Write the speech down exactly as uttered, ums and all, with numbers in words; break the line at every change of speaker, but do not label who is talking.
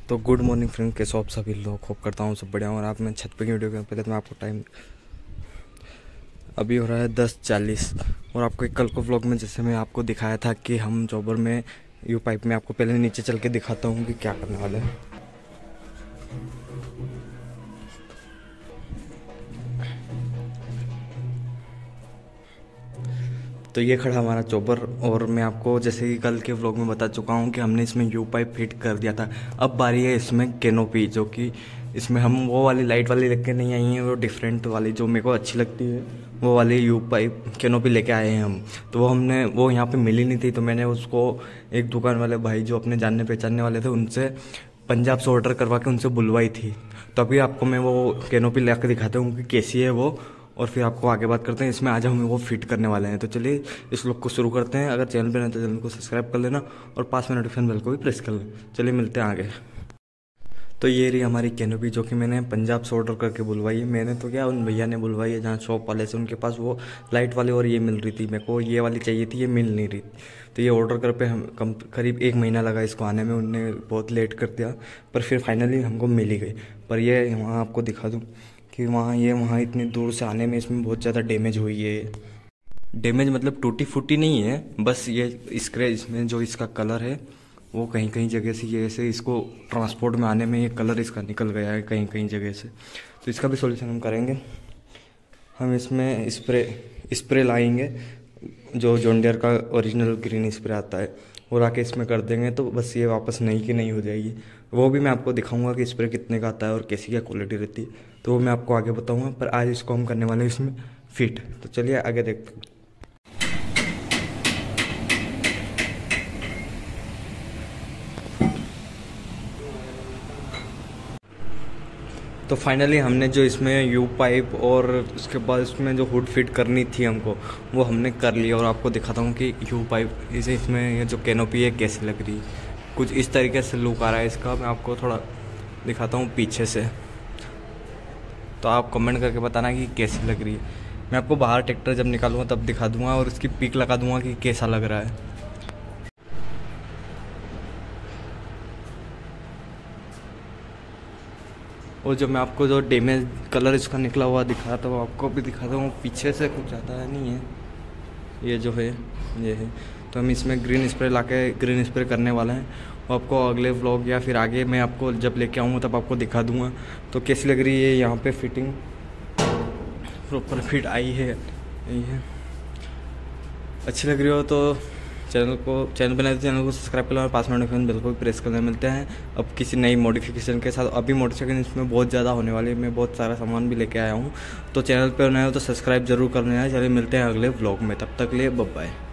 तो good morning friend, कैसे हो आप सभी लोग। होप करता हूँ सब बढ़िया हो। और आप मैं छत पे की वीडियो के पहले तो मैं आपको टाइम अभी हो रहा है दस चालीस। और आपको एक कल को व्लॉग में जैसे मैं आपको दिखाया था कि हम चौबर में यू पाइप में, आपको पहले नीचे चल के दिखाता हूँ कि क्या करने वाले हैं। तो ये खड़ा हमारा चॉपर, और मैं आपको जैसे कि कल के व्लॉग में बता चुका हूँ कि हमने इसमें यू पाइप फिट कर दिया था। अब बारी है इसमें कैनोपी, जो कि इसमें हम वो वाली लाइट वाली लेके नहीं आई हैं, वो डिफरेंट वाली जो मेरे को अच्छी लगती है वो वाली यू पाइप कैनोपी लेके आए हैं हम। तो वो हमने वो यहाँ पे मिली नहीं थी, तो मैंने उसको एक दुकान वाले भाई जो अपने जानने पहचानने वाले थे उनसे पंजाब से ऑर्डर करवा के उनसे बुलवाई थी। तो अभी आपको मैं वो कैनोपी ला के दिखाता हूँ कि कैसी है वो, और फिर आपको आगे बात करते हैं। इसमें आज हम वो फिट करने वाले हैं। तो चलिए इस लोग को शुरू करते हैं। अगर चैनल पे नहीं तो चैनल को सब्सक्राइब कर लेना और पास में नोटिफिकेशन बेल को भी प्रेस कर लेना। चलिए मिलते हैं आगे। तो ये रही हमारी कैनोपी, जो कि मैंने पंजाब से ऑर्डर करके बुलवाई है। मैंने तो क्या, उन भैया ने बुलवाई है जहाँ शॉप वाले से, उनके पास वो लाइट वाली और ये मिल रही थी। मेरे को ये वाली चाहिए थी, ये मिल नहीं रही। तो ये ऑर्डर कर पे हम कम करीब एक महीना लगा इसको आने में, उनने बहुत लेट कर दिया, पर फिर फाइनली हमको मिल ही गई। पर ये वहाँ आपको दिखा दूँ कि वहाँ ये वहाँ इतनी दूर से आने में इसमें बहुत ज़्यादा डैमेज हुई है। डैमेज मतलब टूटी फूटी नहीं है, बस ये स्क्रैच, इसमें जो इसका कलर है वो कहीं कहीं जगह से ये ऐसे इसको ट्रांसपोर्ट में आने में ये कलर इसका निकल गया है कहीं कहीं जगह से। तो इसका भी सॉल्यूशन हम करेंगे। हम इसमें स्प्रे स्प्रे लाएंगे, जो जॉन डियर का ओरिजिनल ग्रीन स्प्रे आता है, और आके इसमें कर देंगे तो बस ये वापस नई की नई हो जाएगी। वो भी मैं आपको दिखाऊंगा कि स्प्रे कितने का आता है और कैसी क्या क्वालिटी रहती है, तो वो मैं आपको आगे बताऊंगा। पर आज इसको हम करने वाले हैं इसमें फिट। तो चलिए आगे देखते हैं। तो फाइनली हमने जो इसमें यू पाइप और उसके बाद इसमें जो हुड फिट करनी थी हमको, वो हमने कर लिया। और आपको दिखाता हूँ कि यू पाइप इसे इसमें ये जो कैनोपी है कैसी लग रही है। कुछ इस तरीके से लुक आ रहा है इसका। मैं आपको थोड़ा दिखाता हूँ पीछे से, तो आप कमेंट करके बताना कि कैसी लग रही है। मैं आपको बाहर ट्रैक्टर जब निकालूंगा तब दिखा दूंगा और उसकी पिक लगा दूंगा कि कैसा लग रहा है। और जो मैं आपको जो डैमेज कलर इसका निकला हुआ दिखा था वो आपको भी दिखाता हूँ। पीछे से कुछ ज़्यादा नहीं है, ये जो है ये है। तो हम इसमें ग्रीन स्प्रे लाके ग्रीन स्प्रे करने वाले हैं। वो आपको अगले व्लॉग या फिर आगे मैं आपको जब लेके आऊँगा तब आपको दिखा दूँगा। तो कैसी लग रही है, यहाँ पे फिटिंग प्रॉपर फिट आई है, यही है। अच्छी लग रही हो तो चैनल को चैनल बनाए तो चैनल को सब्सक्राइब कर लो और पास में नोटिफिकेशन बेल को भी प्रेस करने मिलते हैं अब किसी नई मॉडिफिकेशन के साथ। अभी मॉडिफिकेशन इसमें बहुत ज़्यादा होने वाली है, मैं बहुत सारा सामान भी लेके आया हूँ। तो चैनल पर नए हो तो सब्सक्राइब जरूर करना है। चलिए मिलते हैं अगले व्लॉग में, तब तक लिए बाय बाय।